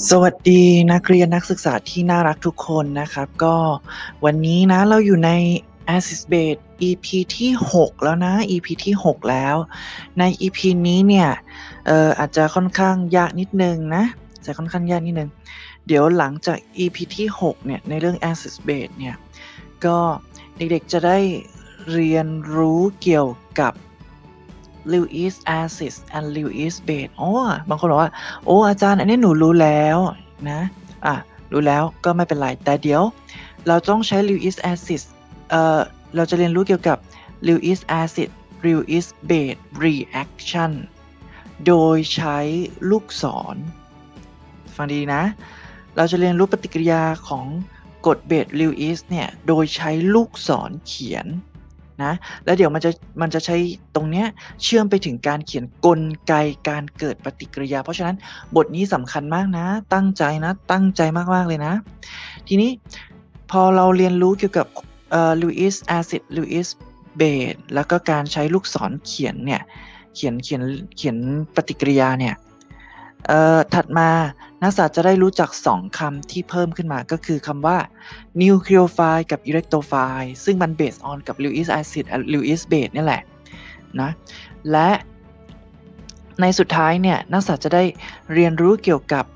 สวัสดีนักเรียนนักศึกษาที่น่ารักทุกคนนะครับก็วันนี้นะเราอยู่ใน Assist Base EP ที่6แล้วนะ EP ที่6แล้วใน EP นี้เนี่ยอาจจะค่อนข้างยากนิดนึงนะจะค่อนข้างยากนิดนึงเดี๋ยวหลังจาก EP ที่6เนี่ยในเรื่อง Assist Base เนี่ยก็เด็กๆจะได้เรียนรู้เกี่ยวกับ Lewis Assist and Lewis Base บางคนบอกว่าอาจารย์อันนี้หนูรู้แล้วนะรู้แล้วก็ไม่เป็นไรแต่เดี๋ยวเราต้องใช้ Lewis Assist เราจะเรียนรู้เกี่ยวกับ Lewis Assist Lewis Base Reaction โดยใช้ลูกศรฟังดีนะเราจะเรียนรู้ปฏิกิริยาของกฎเบส Lewis เนี่ยโดยใช้ลูกศรเขียนนะแล้วเดี๋ยวมันจะใช้ตรงเนี้ยเชื่อมไปถึงการเขียนกลไกการเกิดปฏิกิริยาเพราะฉะนั้นบทนี้สำคัญมากนะตั้งใจมากๆเลยนะทีนี้พอเราเรียนรู้เกี่ยวกับLewis Acid Lewis Base แล้วก็การใช้ลูกศรเขียนเนี่ยเขียนปฏิกิริยาเนี่ยถัดมานักศึกษาจะได้รู้จัก2คำที่เพิ่มขึ้นมาก็คือคำว่า nucleophile กับ electrophile ซึ่งมัน based on กับ Lewis acid และ Lewis base นี่แหละนะและในสุดท้ายเนี่ยนักศึกษาจะได้เรียนรู้เกี่ยวกับ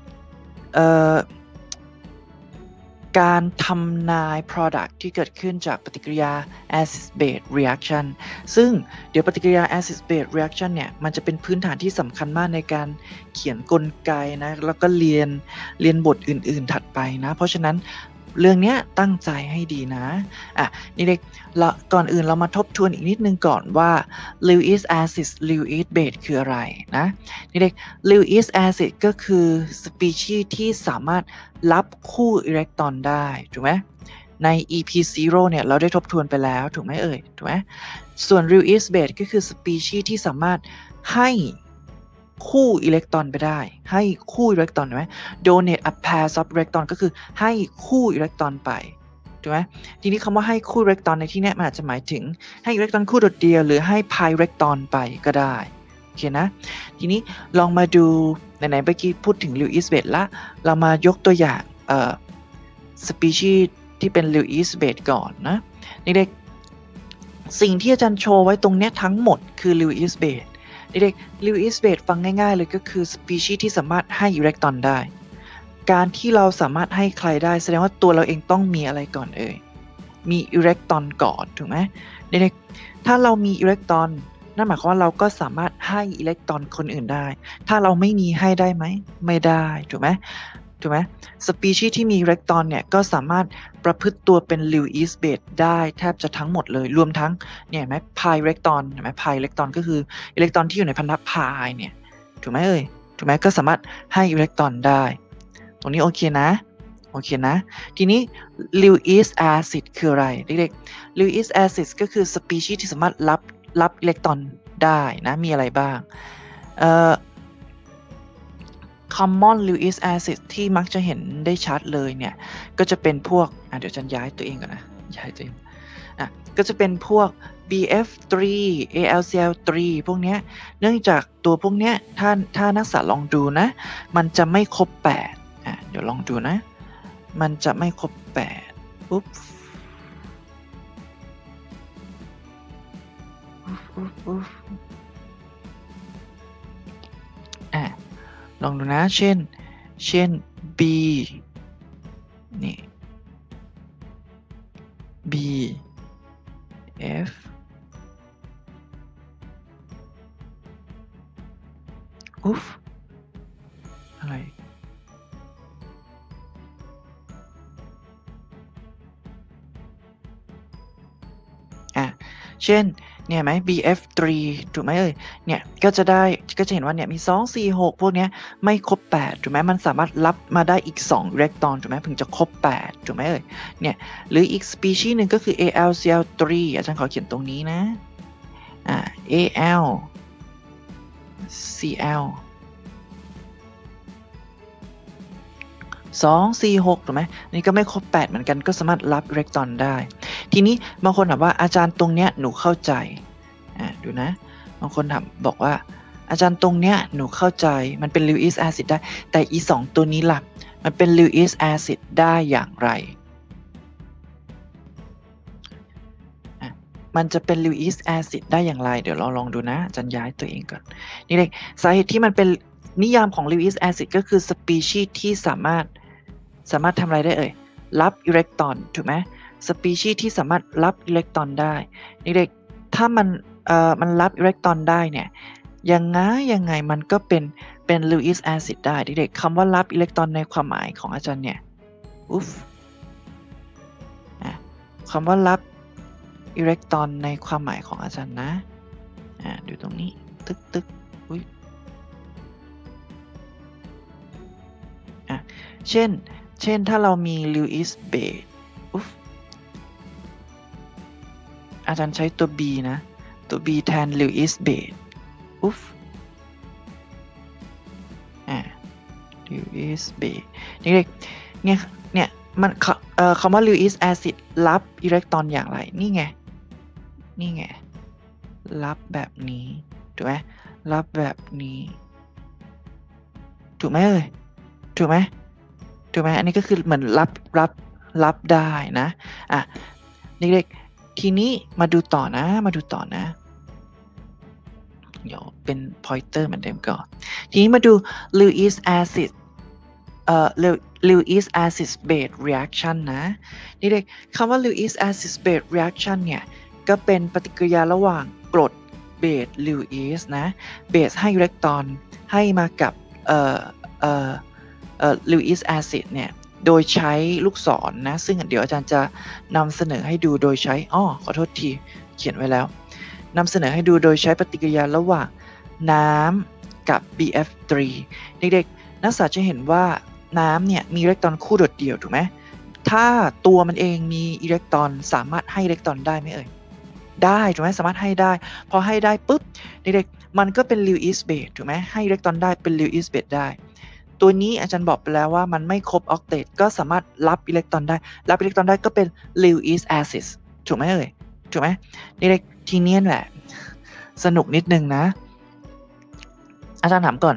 การทำนาย product ที่เกิดขึ้นจากปฏิกิริยา acid base reaction ซึ่งเดี๋ยวปฏิกิริยา acid base reaction เนี่ยมันจะเป็นพื้นฐานที่สำคัญมากในการเขียนกลไกนะแล้วก็เรียนบทอื่นๆถัดไปนะเพราะฉะนั้นเรื่องนี้ตั้งใจให้ดีนะนี่เด็กก่อนอื่นเรามาทบทวนอีกนิดนึงก่อนว่า Lewis acid Lewis base คืออะไรนะนี่เด็ก Lewis acid ก็คือสปีชีส์ที่สามารถรับคู่อิเล็กตรอนได้ถูกไหมใน EP 0เนี่ยเราได้ทบทวนไปแล้วถูกไหมถูกไหมส่วน Lewis base ก็คือสปีชีส์ที่สามารถให้คู่อิเล็กตรอนไปได้ให้คู่อิเล็กตรอนถูกไหม donate a pair of electron ก็คือให้คู่อิเล็กตรอนไปถูกไหมทีนี้คำว่าให้คู่อิเล็กตรอนในที่นี้มันอาจจะหมายถึงให้อิเล็กตรอนคู่โดดเดียวหรือให้พายอิเล็กตรอนไปก็ได้โอเคนะทีนี้ลองมาดูไหนๆเมื่อกี้พูดถึง Lewis base ละเรามายกตัวอย่างสปีชีส์ที่เป็น Lewis base ก่อนนะเด็กๆสิ่งที่อาจารย์โชว์ไว้ตรงนี้ทั้งหมดคือ Lewis baseเด็กๆ Lewis base ฟังง่ายๆเลยก็คือสปีชีส์ที่สามารถให้อิเล็กตรอนได้การที่เราสามารถให้ใครได้แสดงว่าตัวเราเองต้องมีอะไรก่อนมีอิเล็กตรอนก่อนถูกไหมเด็กๆถ้าเรามีอิเล็กตรอนนั่นหมายความว่าเราก็สามารถให้อิเล็กตรอนคนอื่นได้ถ้าเราไม่มีให้ได้ไหมไม่ได้ถูกไหมสปีชีส์ที่มีอิเล็กตรอนเนี่ยก็สามารถประพฤติตัวเป็น Lewis base ได้แทบจะทั้งหมดเลยรวมทั้งเนี่ยเห็นไหมพายอิเล็กตรอนเห็นไหมพายอิเล็กตรอนก็คืออิเล็กตรอนที่อยู่ในพันธะพายเนี่ยถูกไหมถูกไหมก็สามารถให้อิเล็กตรอนได้ตรงนี้โอเคนะทีนี้ Lewis acid คืออะไรเด็กๆ Lewis acid ก็คือสปีชีส์ที่สามารถรับอิเล็กตรอนได้นะมีอะไรบ้างcommon Lewis acid ที่มักจะเห็นได้ชัดเลยเนี่ยก็จะเป็นพวกเดี๋ยวฉันย้ายตัวเองก่อนนะก็จะเป็นพวก BF3 AlCl3 พวกเนี้ยเนื่องจากตัวพวกเนี้ยถ้านักศึกษาลองดูนะมันจะไม่ครบ8เดี๋ยวลองดูนะมันจะไม่ครบ8ปุ๊บลองดูนะเช่น B นี่ B F อะไรเช่นเนี่ยไหม BF3 ถูกไหมเนี่ยก็จะเห็นว่าเนี่ยมี2 4 6พวกเนี้ยไม่ครบ8ถูกไหมมันสามารถรับมาได้อีก2อิเล็กตรอนถูกไหมถึงจะครบ8ถูกไหมเนี่ยหรืออีกสปีชีส์หนึ่งก็คือ AlCl3 อาจารย์ขอเขียนตรงนี้นะAlCl 2 4 6ถูกไหมนี่ก็ไม่ครบ8เหมือนกันก็สามารถรับอิเล็กตรอนได้ทีนี้บางคนถามว่าอาจารย์ตรงเนี้ยหนูเข้าใจดูนะบางคนถามบอกว่าอาจารย์ตรงเนี้ยหนูเข้าใจมันเป็น Lewis acid ได้แต่อี2ตัวนี้ล่ะมันเป็น Lewis acid ได้อย่างไรมันจะเป็น Lewis acid ได้อย่างไรเดี๋ยวเราลองดูนะอาจารย์ย้ายตัวเองก่อนนี่เลยสาเหตุที่มันเป็นนิยามของ Lewis acid ก็คือสปีชีส์ที่สามารถทำอะไรได้รับอิเล็กตรอนถูกไหมสปีชีส์ที่สามารถรับอิเล็กตรอนได้นี่เด็กถ้ามันรับอิเล็กตรอนได้เนี่ยยังไงมันก็เป็น Lewis acid ได้เด็กคำว่ารับอิเล็กตรอนในความหมายของอาจารย์เนี่ยคำว่ารับอิเล็กตรอนในความหมายของอาจารย์นะดูตรงนี้ตึกอุ้ยเช่นถ้าเรามี Lewis base อาจารย์ใช้ตัว B นะตัว B แทน Lewis base Lewis base เนี่ยมันคำว่า Lewis acid รับอิเล็กตรอนอย่างไรนี่ไงรับแบบนี้ถูกไหมรับแบบนี้ถูกไหมถูกไหมอันนี้ก็คือเหมือนรับได้นะเด็กๆทีนี้มาดูต่อนะเดี๋ยวเป็น pointer เหมือนเดิมก่อนทีนี้มาดู Lewis acid Lewis acid base reaction นะนี่เด็กคำว่า Lewis acid base reaction เนี่ยก็เป็นปฏิกิริยาระหว่างกรดเบส Lewis นะเบสให้อิเล็กตรอนให้มากับLewis acid เนี่ยโดยใช้ลูกศรนะซึ่งเดี๋ยวอาจารย์จะนำเสนอให้ดูโดยใช้ขอโทษทีเขียนไว้แล้วนำเสนอให้ดูโดยใช้ปฏิกิริยาระหว่างน้ำกับ BF3 เด็กๆนักศึกษาจะเห็นว่าน้ำเนี่ยมีอิเล็กตรอนคู่โดดเดี่ยวถูกไหมถ้าตัวมันเองมีอิเล็กตรอนสามารถให้อิเล็กตรอนได้ไหมได้ถูกไหมสามารถให้ได้พอให้ได้ปุ๊บเด็กๆมันก็เป็น Lewis base ถูกไหมให้อิเล็กตรอนได้เป็น Lewis base ได้ตัวนี้อาจารย์บอกไปแล้วว่ามันไม่ครบออกเตตก็สามารถรับอิเล็กตรอนได้ก็เป็น Lewis acid ถูกไหมถูกไหมเด็กๆทีนี้แหละสนุกนิดนึงนะอาจารย์ถามก่อน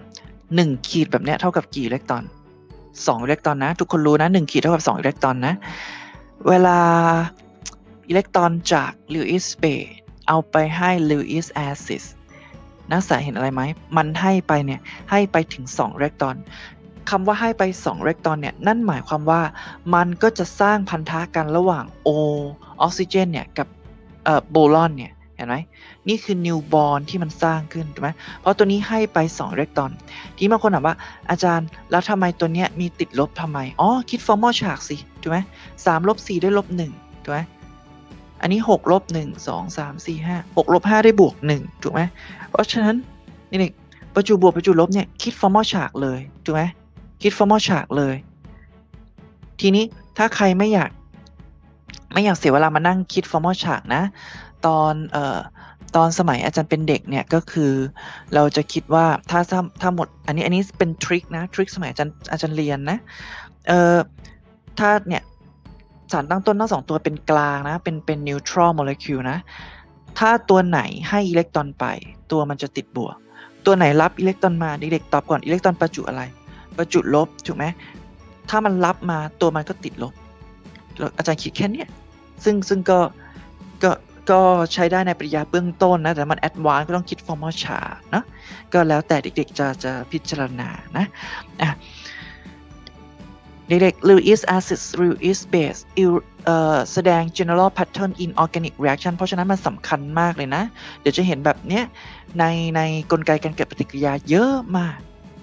1ขีดแบบนี้เท่ากับกี่อิเล็กตรอน2อิเล็กตรอนนะทุกคนรู้นะ1ขีดเท่ากับ2อิเล็กตรอนนะเวลาอิเล็กตรอนจาก Lewis base เอาไปให้ Lewis acid นักศึกษาเห็นอะไรไหมมันให้ไปเนี่ยให้ไปถึง2อิเล็กตรอนคำว่าให้ไป2อิเล็กตรอนเนี่ยนั่นหมายความว่ามันก็จะสร้างพันธะกันระหว่าง O ออกซิเจนเนี่ยกับโบรอนเนี่ยเห็นไหมนี่คือนิวบอนที่มันสร้างขึ้นถูกไหมเพราะตัวนี้ให้ไป2อิเล็กตรอนที่บางคนถามว่าอาจารย์แล้วทำไมตัวเนี้ยมีติดลบทำไมคิดฟอร์มอลฉากสิถูกไหม3 ลบ 4ได้ลบ 1ถูกไหมอันนี้6 ลบ 1 2 3 4 5 6 ลบ 5ได้บวก 1ถูกไหมเพราะฉะนั้นนี่ประจุบวกประจุลบเนี่ยคิดฟอร์มอลฉากเลยถูกไหมคิดฟอร์มอลฉากเลยทีนี้ถ้าใครไม่อยากเสียเวลามานั่งคิดฟอร์มอลฉากนะตอนสมัยอาจารย์เป็นเด็กเนี่ยก็คือเราจะคิดว่าถ้าหมดอันนี้เป็นทริคนะทริคสมัยอาจารย์เรียนนะถ้าเนี่ยสารตั้งต้นทั้ง2ตัวเป็นกลางนะเป็นนิวทรัลโมเลกุลนะถ้าตัวไหนให้อิเล็กตรอนไปตัวมันจะติดบวกตัวไหนรับอิเล็กตรอนมาเด็กๆตอบก่อนอิเล็กตรอนประจุอะไรประจุลบถูกไหมถ้ามันรับมาตัวมันก็ติดลบอาจารย์คิดแค่นี้ซึ่งก็ใช้ได้ในปริญญาเบื้องต้นนะแต่มันแอดวานซ์ก็ต้องคิดฟอร์มอลฉากนะก็แล้วแต่เด็กๆจะพิจารณานะเด็กๆ Lewis acid Lewis base แสดง general pattern in organic reaction เพราะฉะนั้นมันสำคัญมากเลยนะเดี๋ยวจะเห็นแบบเนี้ยในกลไกการเกิดปฏิกิริยาเยอะมาก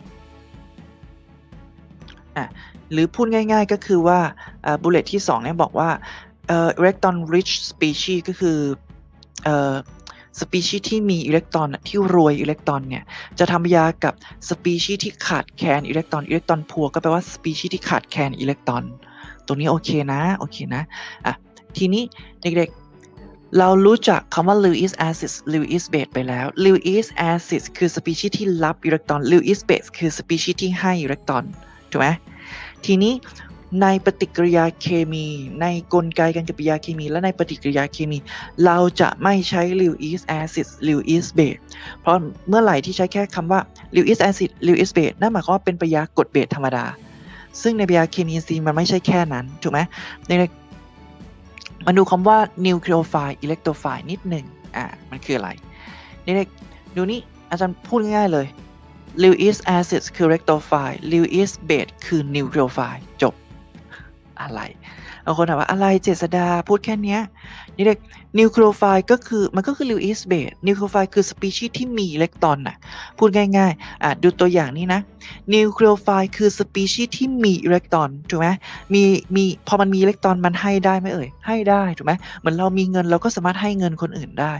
หรือพูดง่ายๆก็คือว่าบุลเลตที่2เนี่ยบอกว่าelectron rich species ก็คือสปีชีส์ที่มีอิเล็กตรอนที่รวยอิเล็กตรอนเนี่ยจะทำปฏิกิริยากับสปีชีส์ที่ขาดแคลนอิเล็กตรอนพัวก็แปลว่าสปีชีส์ที่ขาดแคลนอิเล็กตรอนตรงนี้โอเคนะทีนี้เด็กๆเรารู้จักคำว่า Lewis acid Lewis base ไปแล้ว Lewis acid คือสปีชีส์ที่รับอิเล็กตรอน Lewis base คือสปีชีส์ที่ให้อิเล็กตรอนถูกไหมทีนี้ในปฏิกิริยาเคมีในกลไกการเกิดปฏิกิริยาเคมีและในปฏิกิริยาเคมีเราจะไม่ใช้ Lewis acid Lewis base เพราะเมื่อไหร่ที่ใช้แค่คำว่า Lewis acid Lewis base นั่นหมายความว่าเป็นปฏิกิริยากรดเบสธรรมดาซึ่งใน Bia-kenin-C มันไม่ใช่แค่นั้นถูกไหมมาดูคำว่า nucleophile electrophile นิดหนึ่งมันคืออะไรนี่ดูนี่อาจารย์พูดง่ายๆเลย Lewis acid คือ electrophile Lewis base คือ nucleophile จบอะไรบางคนถามว่าอะไรเจษดาพูดแค่นี้นี่เด็ก nucleophile ก็คือมันก็คือ Lewis base nucleophile คือสปีชีส์ที่มีอิเล็กตรอนพูดง่ายๆดูตัวอย่างนี้นะ nucleophile คือสปีชีส์ที่มีอิเล็กตรอนถูกไหมมีพอมันมีอิเล็กตรอนมันให้ได้ไหมเอ่ยให้ได้ถูกไหมเหมือนเรามีเงินเราก็สามารถให้เงินคนอื่นได้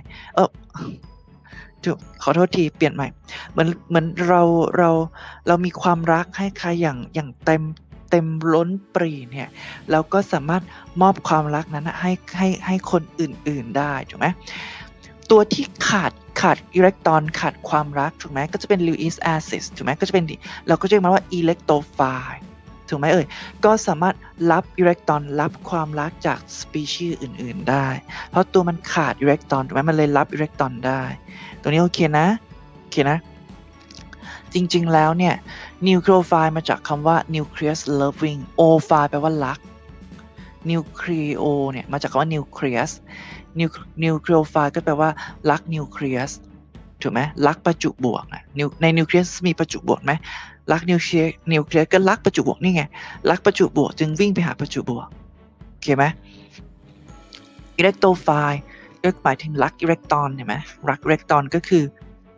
ขอโทษทีเปลี่ยนใหม่เหมือนเรามีความรักให้ใครอย่างเต็มล้นปรีเนี่ยเราก็สามารถมอบความรักนั้นให้คนอื่นๆได้ถูกไหมตัวที่ขาดอิเล็กตรอนขาดความรักถูกไหมก็จะเป็น Lewis acid ถูกไหมก็จะเป็นเราก็จะเรียกมันว่า electrophile ถูกไหมก็สามารถรับอิเล็กตรอนรับความรักจากสปีชีส์อื่นๆได้เพราะตัวมันขาดอิเล็กตรอนถูกไหมมันเลยรับอิเล็กตรอนได้ตัวนี้โอเคนะจริงๆแล้วเนี่ย nucleophile มาจากคำว่า nucleus loving ophile แปลว่ารัก nucleo เนี่ยมาจากคำว่า nucleus nucleophile ก็แปลว่ารัก nucleus ถูกไหมรักประจุบวกใน nucleus มีประจุบวกไหมรัก nucleus ก็รักประจุบวกนี่ไงรักประจุบวกจึงวิ่งไปหาประจุบวกโอเคไหม electrophile ก็หมายถึงรักอิเล็กตรอนเห็นไหมรักอิเล็กตรอนก็คือ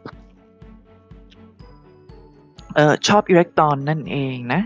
ชอบอิเล็กตรอนนั่นเองนะ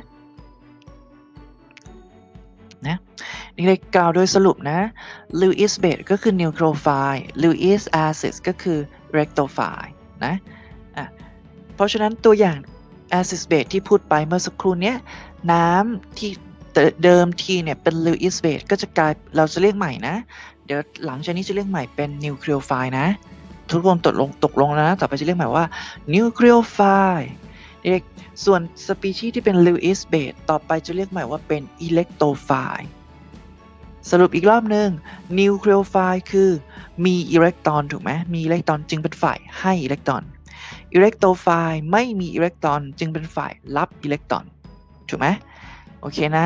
นี่เลยกล่าวโดยสรุปนะ Lewis base ก็คือ nucleophile Lewis acid ก็คือ electrophile นะเพราะฉะนั้นตัวอย่าง acid base ที่พูดไปเมื่อสักครู่นี้น้ำที่เดิมทีเนี่ยเป็น Lewis base ก็จะกลายเราจะเรียกใหม่นะเดี๋ยวหลังจากนี้จะเรียกใหม่เป็น nucleophile นะทุกคนตกลงแล้วนะต่อไปจะเรียกใหม่ว่า nucleophile ส่วนสปีชีส์ที่เป็น Lewis base ต่อไปจะเรียกใหม่ว่าเป็น electrophile สรุปอีกรอบหนึ่ง nucleophile คือมีอิเล็กตรอนถูกไหมมีอิเล็กตรอนจึงเป็นฝ่ายให้อิเล็กตรอน electrophile ไม่มีอิเล็กตรอนจึงเป็นฝ่ายรับอิเล็กตรอนถูกไหมโอเคนะ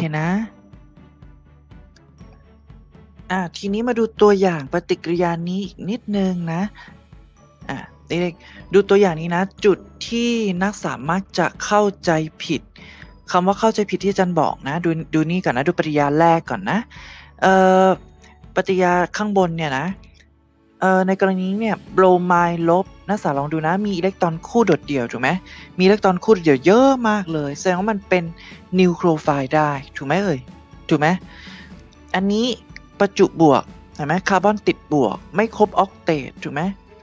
ทีนี้มาดูตัวอย่างปฏิกิริยานี้อีกนิดนึงนะเด็กๆดูตัวอย่างนี้นะจุดที่นักศึกษามักจะเข้าใจผิดคำว่าเข้าใจผิดที่อาจารย์บอกนะดูนี่ก่อนนะดูปฏิกิริยาแรกก่อนนะปฏิกิริยาข้างบนเนี่ยนะในกรณีนี้เนี่ยโบรไมด์ลบนักศึกษาลองดูนะมีอิเล็กตรอนคู่โดดเดี่ยวถูกไหมมีอิเล็กตรอนคู่โดดเดี่ยวเยอะมากเลยแสดงว่ามันเป็นนิวโคลไฟล์ได้ถูกไหมถูกไหมอันนี้ประจุบวกเห็นไหมคาร์บอนติดบวกไม่ครบออกเตตถูกไหม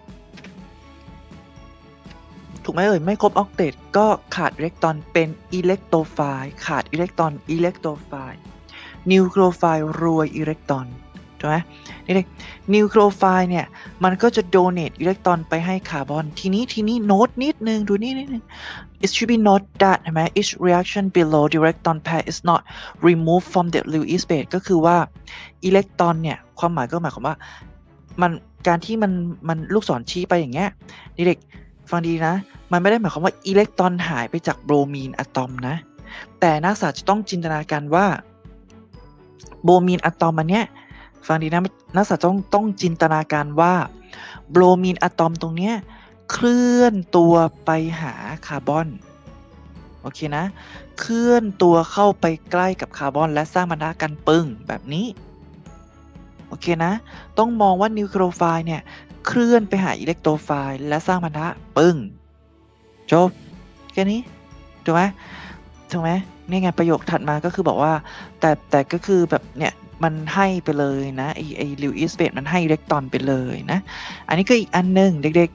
ไม่ครบออกเตตก็ขาดอิเล็กตรอนเป็นอิเล็กโทรไฟล์ขาดอิเล็กตรอนอิเล็กโทรไฟล์นิวโคลไฟล์รวยอิเล็กตรอนถูกไหมนี่นิวโคลไฟล์เนี่ยมันก็จะโดเนตอิเล็กตรอนไปให้คาร์บอนทีนี้โน้ตนิดนึงดูนี่นิดนึง it should be noted that ใช่ไหม each reaction below the electron pair is not removed from the Lewis base ก็คือว่าอิเล็กตรอนเนี่ยความหมายก็หมายความว่ามันการที่มันลูกศรชี้ไปอย่างเงี้ยเด็กฟังดีนะมันไม่ได้หมายความว่าอิเล็กตรอนหายไปจากโบรมีนอะตอมนะแต่นักศึกษาจะต้องจินตนาการว่าโบรมีนอะตอมอันเนี้ยฟังดีนะนักศึกษาต้องจินตนาการว่าโบรมีนอะตอมตรงเนี้ยเคลื่อนตัวไปหาคาร์บอนโอเคนะเคลื่อนตัวเข้าไปใกล้กับคาร์บอนและสร้างปะทะกันปึ้งแบบนี้โอเคนะต้องมองว่านิวโคลไฟล์เนี่ยเคลื่อนไปหาอิเล็กโทรไฟล์และสร้างปะทะปึ้งจบแค่นี้ถูกไหมนี่ไงประโยคถัดมาก็คือบอกว่าแต่ก็คือแบบเนี่ยมันให้ไปเลยนะไอ้ลิวอิสเบสมันให้อิเล็กตรอนไปเลยนะอันนี้ก็อีกอันหนึ่งเด็ก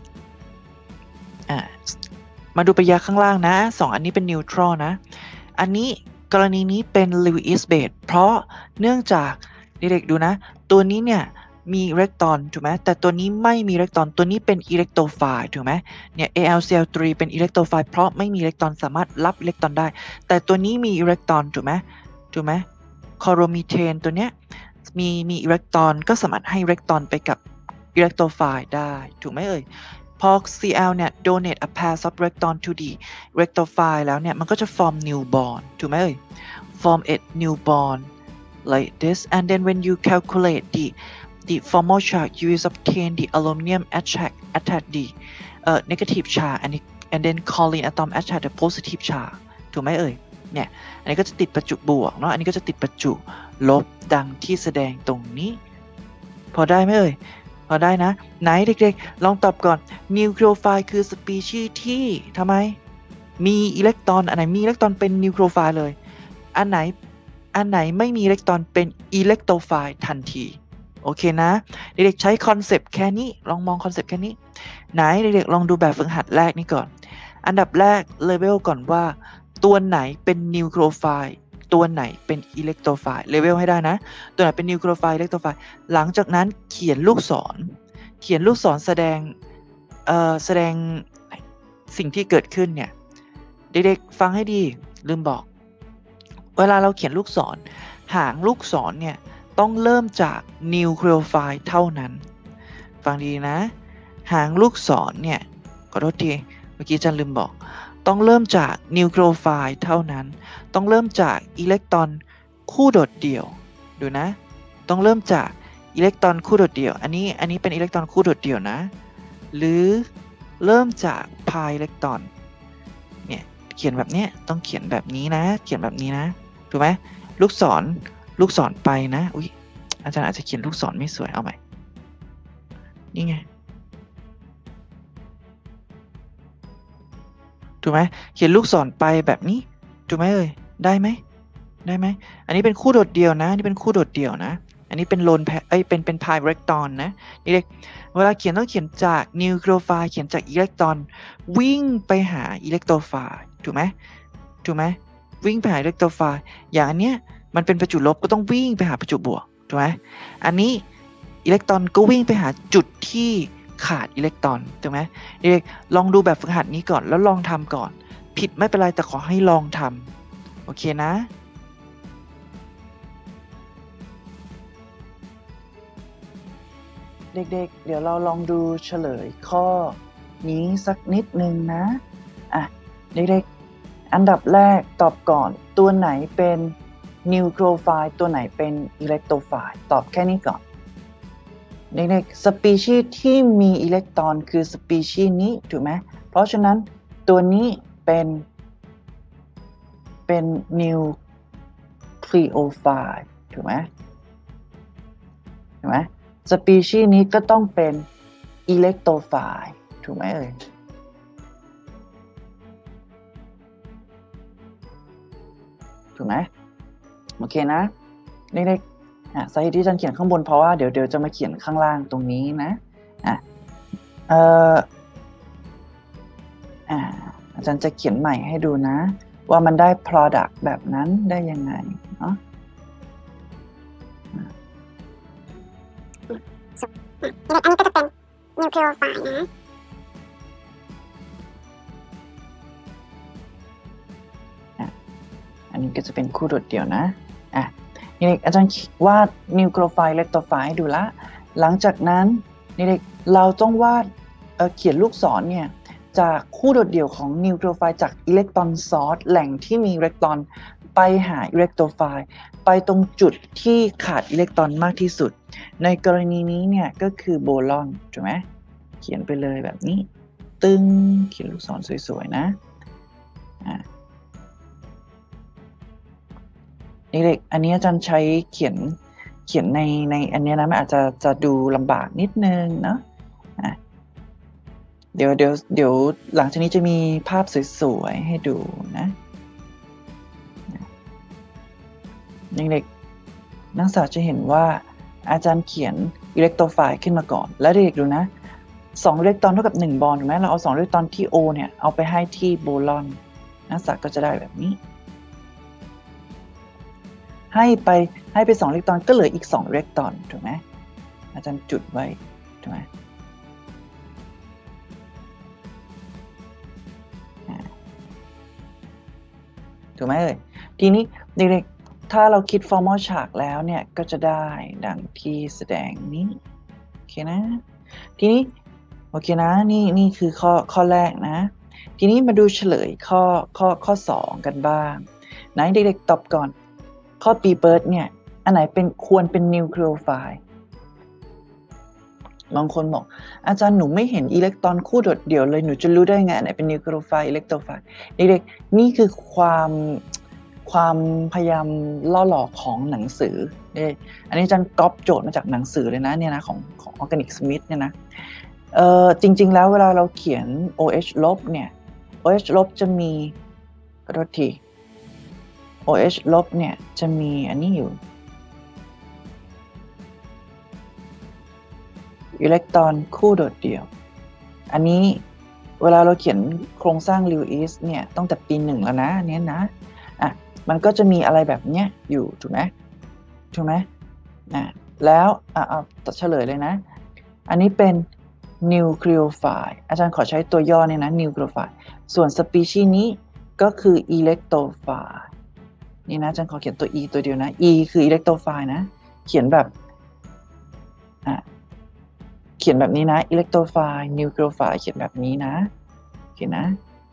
ๆมาดูปฏิกิริยาข้างล่างนะ2อันนี้เป็นนิวทรอลนะอันนี้กรณีนี้เป็นลิวอิสเบสเพราะเนื่องจากเด็กๆดูนะตัวนี้เนี่ยมีอิเล็กตรอนถูกไหมแต่ตัวนี้ไม่มีอิเล็กตรอนตัวนี้เป็นอิเล็กโทรไฟล์ถูกไหมเนี่ย AlCl3 เป็นอิเล็กโทรไฟล์เพราะไม่มีอิเล็กตรอนสามารถรับอิเล็กตรอนได้แต่ตัวนี้มีอิเล็กตรอนถูกไหมคอโรมีเทนตัวเนี้ยมีอิเล็กตรอนก็สามารถให้อิเล็กตรอนไปกับอิเล็กโทรไฟล์ได้ถูกไหมพอ Cl เนี่ย donate a pair of electron to the rectophile แล้วเนี่ยมันก็จะ form new bond ถูกไหมเอ่ย form a new bond like this and then when you calculate the formal charge you will obtain the aluminum attach the negative charge and then chlorine atom attach the positive charge ถูกไหมเอ่ยเนี่ยอันนี้ก็จะติดประจุบวกเนาะอันนี้ก็จะติดประจุลบดังที่แสดงตรงนี้พอได้ไหมเอ่ยพอได้นะไหนเด็กๆลองตอบก่อนนิวเคลียโฟไลคือสปีชีส์ที่ทำไมมีอิเล็กตรอนอันไหนมีอิเล็กตรอนเป็นนิวเคลียโฟไลเลยอันไหนไม่มีอิเล็กตรอนเป็นอิเล็กโทรไฟล์ทันทีโอเคนะเด็กๆใช้คอนเซปต์แค่นี้ลองมองคอนเซปต์แค่นี้ไหนเด็กๆลองดูแบบฝึกหัดแรกนี่ก่อนอันดับแรกเลเวลก่อนว่าตัวไหนเป็นนิวเคลียโฟไลตัวไหนเป็นอิเล็กโทรไฟล์เลเวลให้ได้นะตัวไหนเป็นนิวเคลียโฟไลอิเล็กโทรไฟล์หลังจากนั้นเขียนลูกศรแสดงสิ่งที่เกิดขึ้นเนี่ยเด็กๆฟังให้ดีลืมบอกเวลาเราเขียนลูกศรหางลูกศรเนี่ยต้องเริ่มจากนิวเคลียโฟไลเท่านั้นฟังดีนะหางลูกศรเนี่ยขอโทษทีเมื่อกี้จันลืมบอกต้องเริ่มจากนิวเคลียโฟไลเท่านั้นต้องเริ่มจากอิเล็กตรอนคู่โดดเดี่ยวดูนะต้องเริ่มจากอิเล็กตรอนคู่โดดเดี่ยวอันนี้เป็นอิเล็กตรอนคู่โดดเดี่ยวนะหรือเริ่มจากพายอิเล็กตรอนเนี่ยเขียนแบบนี้ต้องเขียนแบบนี้นะเขียนแบบนี้นะถูกไหมลูกศรไปนะอุ๊ยอาจารย์อาจจะเขียนลูกศรไม่สวยเอาใหม่นี่ไงถูกไหมเขียนลูกศรไปแบบนี้ถูกไหมเอ่ยได้ไหมอันนี้เป็นคู่โดดเดี่ยวนะนี่เป็นคู่โดดเดี่ยวนะอันนี้เป็นโลนเป็นพายอิเล็กตรอนนะนี่เด็กเวลาเขียนต้องเขียนจากนิวเคลียโฟไลเขียนจากอิเล็กตรอนวิ่งไปหาอิเล็กโทรไฟล์ถูกไหมวิ่งไปหาอิเล็กโทรไฟล์อย่างอันเนี้ยมันเป็นประจุลบก็ต้องวิ่งไปหาประจุบวกถูกไหมอันนี้อิเล็กตรอนก็วิ่งไปหาจุดที่ขาดอิเล็กตรอนถูกไหมเด็กลองดูแบบฝึกหัดนี้ก่อนแล้วลองทำก่อนผิดไม่เป็นไรแต่ขอให้ลองทำโอเคนะเด็กๆเดี๋ยวเราลองดูเฉลยข้อนี้สักนิดนึงนะเด็กๆอันดับแรกตอบก่อนตัวไหนเป็นนิวเคลียโฟไลตัวไหนเป็นอิเล็กโทรไฟล์ตอบแค่นี้ก่อนเด็กๆสปีชีส์ที่มีอิเล็กตรอนคือสปีชีส์นี้ถูกไหมเพราะฉะนั้นตัวนี้เป็นนิวเคลีโอไฟล์ถูกไหมสปีชีส์นี้ก็ต้องเป็นอิเล็กโทรไฟล์ถูกไหมเอ่ยถูกไหมโอเคนะเด็กๆสาเหตุที่ฉันเขียนข้างบนเพราะว่าเดี๋ยวจะมาเขียนข้างล่างตรงนี้นะอาจารย์จะเขียนใหม่ให้ดูนะว่ามันได้ product แบบนั้นได้ยังไงเนาะอันนี้ก็จะเป็นนิวเคลียโฟไลนะอันนี้ก็จะเป็นคู่โดดเดี่ยวนะนี่เด็กอาจารย์วาดนิวเคลียโฟไลอิเล็กโทรไฟล์ให้ดูละหลังจากนั้นนี่เด็กเราต้องวาดเขียนลูกศรเนี่ยจากคู่โดดเดี่ยวของนิวเคลียโฟไลจากอิเล็กตรอนซอร์สแหล่งที่มีอิเล็กตรอนไปหาอิเล็กโทรไฟล์ไปตรงจุดที่ขาดอิเล็กตรอนมากที่สุดในกรณีนี้เนี่ยก็คือโบลอนถูกไหมเขียนไปเลยแบบนี้ตึงเขียนลูกศรสวยๆนะเด็กอันนี้อาจารย์ใช้เขียนในอันนี้นะมันอาจจะดูลำบากนิดนึงเนาะเดี๋ยวหลังจากนี้จะมีภาพสวยๆให้ดูนะเด็กนักศึกษาจะเห็นว่าอาจารย์เขียนอิเล็กโทรไฟล์ขึ้นมาก่อนแล้วเด็กดูนะ2อิเล็กตรอนเท่ากับ1บอลถูกไหมเราเอา2อิเล็กตรอนที่ O เนี่ยเอาไปให้ที่โบลอนนักศึกษาก็จะได้แบบนี้ให้ไป2อิเล็กตรอนก็เหลืออีก2อิเล็กตรอนถูกไหมอาจารย์จุดไว้ถูกไหมถูกไหมเอ่ยทีนี้เด็กๆถ้าเราคิด formal charge แล้วเนี่ยก็จะได้ดังที่แสดงนี้โอเคนะทีนี้โอเคนะนี่คือข้อแรกนะทีนี้มาดูเฉลยข้อ2กันบ้างไหนเด็กๆตอบก่อนข้อ P-bird เนี่ยอันไหนควรเป็นนิวเคลีโอไฟล์บางคนบอกอาจารย์หนูไม่เห็นอิเล็กตรอนคู่โดดเดี่ยวเลยหนูจะรู้ได้ไงอันไหนเป็นนิวเคลีโอไฟล์อิเล็กโทรไฟล์เด็กๆนี่คือความพยายามล่อหลอกของหนังสืออันนี้อาจารย์ก๊อปโจทย์มาจากหนังสือเลยนะเนี่ยนะของ Organic Smith เนี่ยนะจริงๆแล้วเวลาเราเขียน OH ลบเนี่ย OH ลบจะมีขอโทษที OH ลบเนี่ยจะมีอันนี้อยู่อิเล็กตรอนคู่โดดเดี่ยวอันนี้เวลาเราเขียนโครงสร้างลิวอิสเนี่ยตั้งแต่ปี 1แล้วนะเนี่ยนะมันก็จะมีอะไรแบบเนี้ยอยู่ถูกไหมแล้วเอาเฉลยเลยนะอันนี้เป็นนิวเคลีโอไฟล์อาจารย์ขอใช้ตัวย่อเนี่ยนะนิวเคลีโอไฟล์ส่วนสปีชีส์นี้ก็คืออิเล็กโทรไฟล์นี่นะอาจารย์ขอเขียนตัว e ตัวเดียวนะ e คืออิเล็กโทรไฟล์นะเขียนแบบเขียนแบบนี้นะอิเล็กโทรไฟล์นิวเคลีโอไฟล์เขียนแบบนี้นะโอเคนะ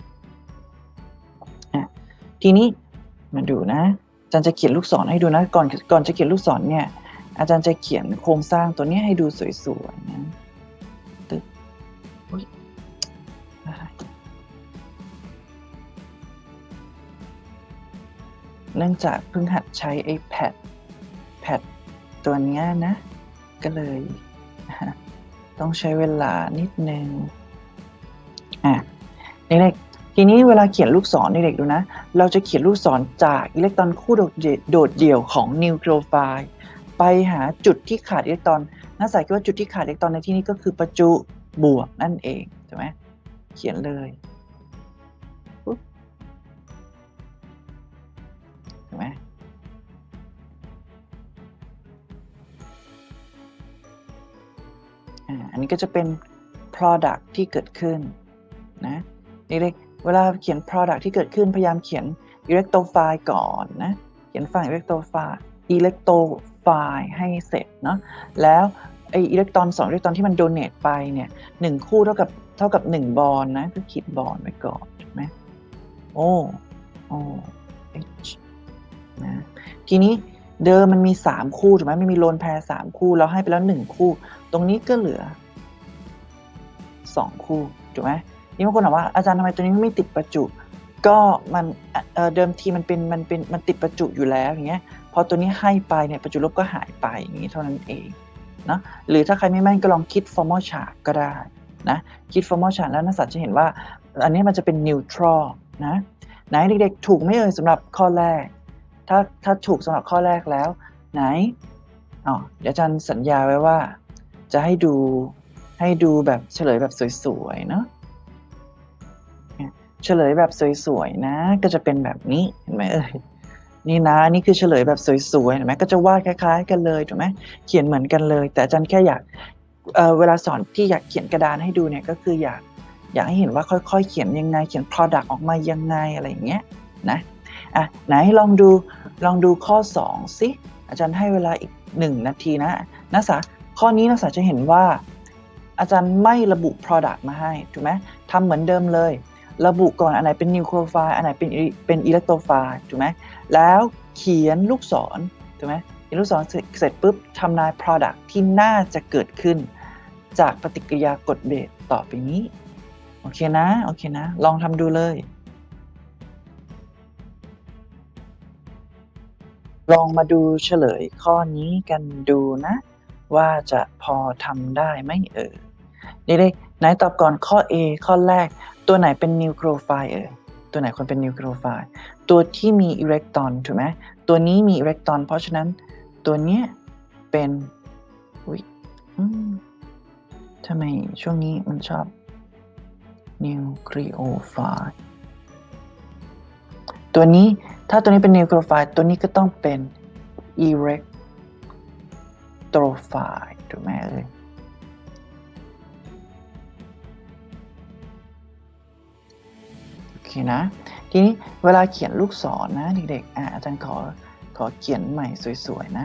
ทีนี้มาดูนะอาจารย์จะเขียนลูกศรให้ดูนะก่อนจะเขียนลูกศรเนี่ยอาจารย์จะเขียนโครงสร้างตัวนี้ให้ดูสวยๆนะตึ๊บเนื่องจากเพิ่งหัดใช้ไอ้แพดตัวนี้นะก็เลยต้องใช้เวลานิดนึงเด็กๆทีนี้เวลาเขียนลูกศรเด็กๆดูนะเราจะเขียนลูกศรจากอิเล็กตรอนคู่โดดเดี่ยวของนิวเคลีโอไฟล์ไปหาจุดที่ขาดอิเล็กตรอนนักศึกษาคิดว่าจุดที่ขาดอิเล็กตรอนในที่นี้ก็คือประจุบวกนั่นเองถูกไหมเขียนเลยถูกไหมอันนี้ก็จะเป็น product ที่เกิดขึ้นนะเด็กๆเวลาเขียน product ที่เกิดขึ้นพยายามเขียนอิเล็กโทรไฟล์ก่อนนะเขียนฝั่งอิเล็กโทรไฟล์ให้เสร็จเนาะแล้วไออิเล็กตรอน2อิเล็กตรอนที่มันโดเนทไปเนี่ย1คู่เท่ากับ1บอลนะก็ขีดบอลไว้ก่อนถูกไหมH นะทีนี้เดิมมันมี3คู่ถูกไหมไม่มีโลนแพร์3คู่เราให้ไปแล้ว1คู่ตรงนี้ก็เหลือ2คู่ถูกไหมนี่บางคนถามว่าอาจารย์ทำไมตัวนี้ไม่ติดประจุก็มันเดิมทีมันติดประจุอยู่แล้วอย่างเงี้ยพอตัวนี้ให้ไปเนี่ยประจุลบก็หายไปอย่างนี้เท่านั้นเองเนาะหรือถ้าใครไม่แม่นก็ลองคิด formal chart ก็ได้นะคิด formal chart แล้วนักศึกษาจะเห็นว่าอันนี้มันจะเป็น neutral นะไหนเด็กๆถูกไม่เอ่ยสำหรับข้อแรกถ้าถูกสำหรับข้อแรกแล้วไหนเดี๋ยวอาจารย์สัญญาไว้ว่าจะให้ดูแบบเฉลยแบบสวยๆเนาะเฉลยแบบสวยๆนะก็จะเป็นแบบนี้เห็นไหมเอ่ยนี่นะนี่คือเฉลยแบบสวยๆเห็นไหมก็จะวาดคล้ายๆกันเลยถูกไหมเขียนเหมือนกันเลยแต่อาจารย์แค่อยากเวลาสอนที่อยากเขียนกระดานให้ดูเนี่ยก็คืออยากให้เห็นว่าค่อยๆเขียนยังไงเขียน product ออกมายังไงอะไรอย่างเงี้ยนะไหนลองดูข้อ2สิอาจารย์ให้เวลาอีก1นาทีนะนักศึกษาข้อนี้นักศึกษาจะเห็นว่าอาจารย์ไม่ระบุ product มาให้ถูกไหมทำเหมือนเดิมเลยระบุก่อนอันไหนเป็นนิวเคลีโอไฟล์อันไหนเป็นอิเล็กโทรไฟล์ถูกไหมแล้วเขียนลูกศรถูกไหมเขียนลูกศรเสร็จปุ๊บทำนาย product ที่น่าจะเกิดขึ้นจากปฏิกิริยากฎเบสต่อไปนี้โอเคนะลองทำดูเลยลองมาดูเฉลยข้อนี้กันดูนะว่าจะพอทำได้ไหมเด็กๆไหนตอบก่อนข้อ A ข้อแรกตัวไหนเป็นนิวเคลีโอไฟล์ตัวไหนควรเป็นนิวเคลีโอไฟล์ตัวที่มีอิเล็กตรอนถูกไหมตัวนี้มีอิเล็กตรอนเพราะฉะนั้นตัวนี้เป็นทำไมช่วงนี้มันชอบนิวเคลีโอไฟล์ตัวนี้ถ้าตัวนี้เป็นนิวเคลีโอไฟล์ตัวนี้ก็ต้องเป็นอิเล็กโทรไฟล์ถูกไหมโอเคนะทีนี้เวลาเขียนลูกศรนะเด็กๆอาจารย์ขอเขียนใหม่สวยๆนะ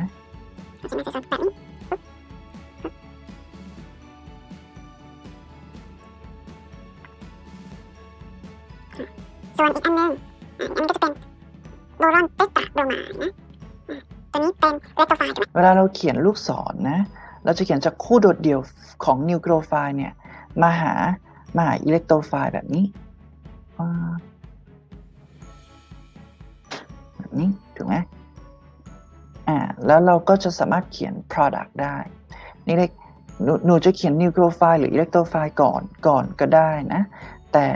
ส่วนอีกอันนึงอันนี้ก็จะเป็นโบรอนเตตราโบรมายด์นะตัวนี้เป็นอิเล็กโทรไฟล์ถูกไหมเวลาเราเขียนลูกศรนะเราจะเขียนจากคู่โดดเดี่ยวของนิวคลีโอไฟล์เนี่ยมาหาอิเล็กโทรไฟล์แบบนี้ถูกไหมแล้วเราก็จะสามารถเขียน product ได้นี่เล็กหนูจะเขียนนิวคลีโอไฟล์หรืออิเล็กโทรไฟล์ก่อนก็ได้นะแต่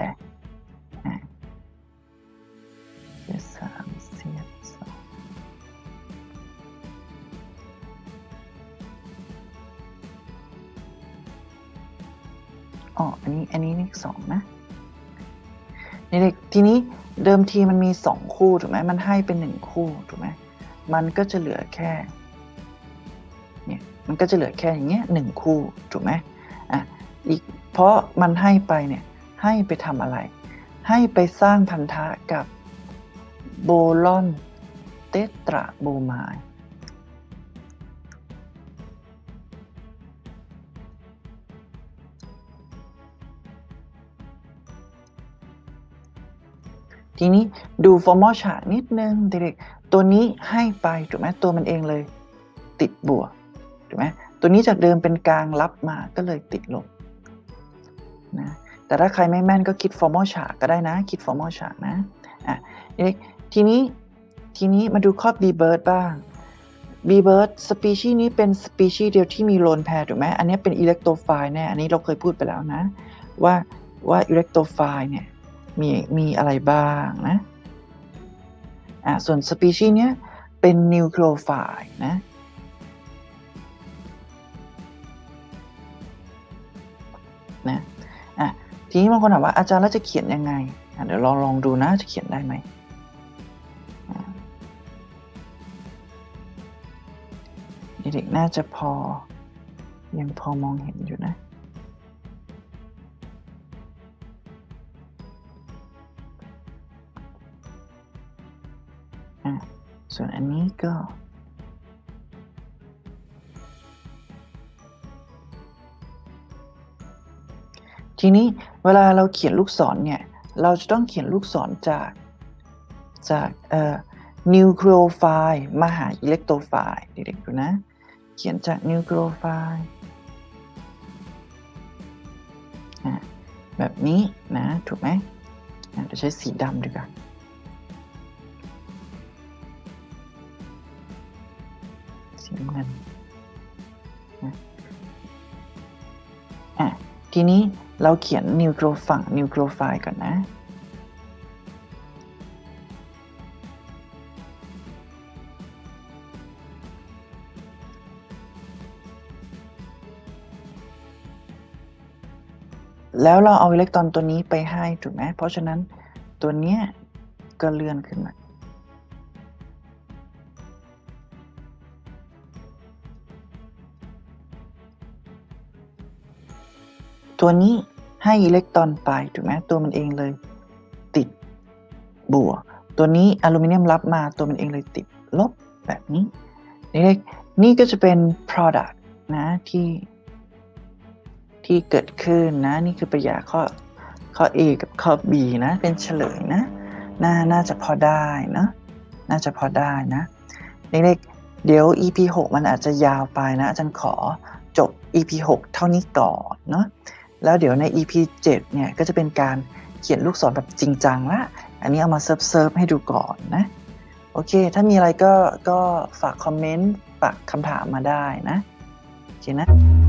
อันนี้เลข2นะนี่เลขทีนี้เดิมทีมันมี2คู่ถูกไหมมันให้เป็น1คู่ถูกไหมมันก็จะเหลือแค่เนี่ยมันก็จะเหลือแค่อย่างเงี้ย1คู่ถูกไหมอีกเพราะมันให้ไปเนี่ยให้ไปทำอะไรให้ไปสร้างพันธะกับโบรอนเตตราโบรมายด์ทีนี้ดูฟอร์มอลชาร์ตนิดนึงเด็กๆตัวนี้ให้ไปถูกไหมตัวมันเองเลยติดบวกถูกไหมตัวนี้จากเดิมเป็นกลางรับมาก็เลยติดลบนะแต่ถ้าใครไม่แม่นก็คิดฟอร์มอลชาร์ตก็ได้นะคิดฟอร์มอลชาร์ตนะทีนี้มาดูข้อ B bird บ้าง B bird สปีชีส์นี้เป็นสปีชีส์เดียวที่มีโลนแพร์ถูกไหมอันนี้เป็นอิเล็กโทรไฟล์แน่อันนี้เราเคยพูดไปแล้วนะว่าอิเล็กโทรไฟล์เนี่ยมีอะไรบ้างนะส่วนสปีชีส์เนี้ยเป็นนิวคลีโอไฟล์นะทีนี้บางคนถามว่าอาจารย์แล้วจะเขียนยังไงเดี๋ยวลองดูนะจะเขียนได้ไหมเด็กๆน่าจะยังพอมองเห็นอยู่นะส่วนอันนี้ก็ทีนี้เวลาเราเขียนลูกศรเนี่ยเราจะต้องเขียนลูกศรจากนิวคลีโอไฟล์มาหาอิเล็กโทรไฟล์เด็กๆดูนะเขียนจากนิวคลีโอไฟล์แบบนี้นะถูกไหมเดี๋ยวใช้สีดำดีกว่าสีน้ำเงินทีนี้เราเขียนนิวคลีโอไฟล์ก่อนนะแล้วเราเอาอิเล็กตรอนตัวนี้ไปให้ถูกไหมเพราะฉะนั้นตัวเนี้ยก็เลื่อนขึ้นมาตัวนี้ให้อิเล็กตรอนไปถูกไหมตัวมันเองเลยติดบวกตัวนี้อลูมิเนียมรับมาตัวมันเองเลยติดลบแบบนี้นี่ก็จะเป็น product นะที่เกิดขึ้นนะนี่คือปริยาข้อ A กับข้อ B นะเป็นเฉลยนะน่าจะพอได้นะน่าจะพอได้นะเด็กๆเดี๋ยว EP 6มันอาจจะยาวไปนะอาจารย์ขอจบ EP 6เท่านี้ก่อนเนาะแล้วเดี๋ยวใน EP 7เนี่ยก็จะเป็นการเขียนลูกศรแบบจริงจังละอันนี้เอามาเซิร์ฟให้ดูก่อนนะโอเคถ้ามีอะไรก็ฝากคอมเมนต์ฝากคำถามมาได้นะโอเคนะ